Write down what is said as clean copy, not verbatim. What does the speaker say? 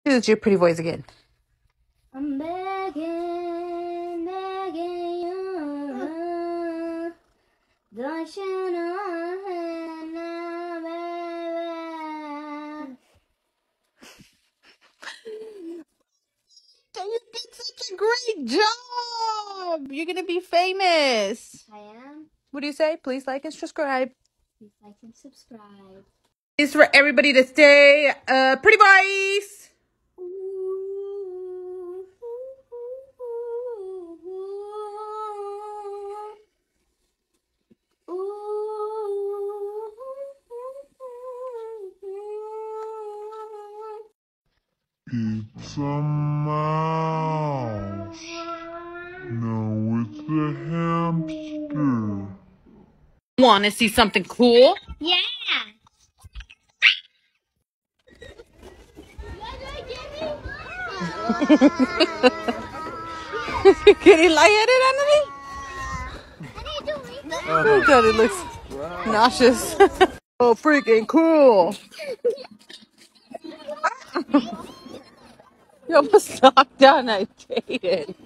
Use your pretty voice again. I'm begging, begging you. Don't you know now, baby? You did such a great job. You're gonna be famous. I am. What do you say? Please like and subscribe. Please like and subscribe. It's for everybody to stay pretty boys. It's a mouse. No, it's a hamster. Want to see something cool? Yeah. Getting lightheaded, Anthony? Oh, God, it looks nauseous. Oh, freaking cool. You almost knocked down that Jaden.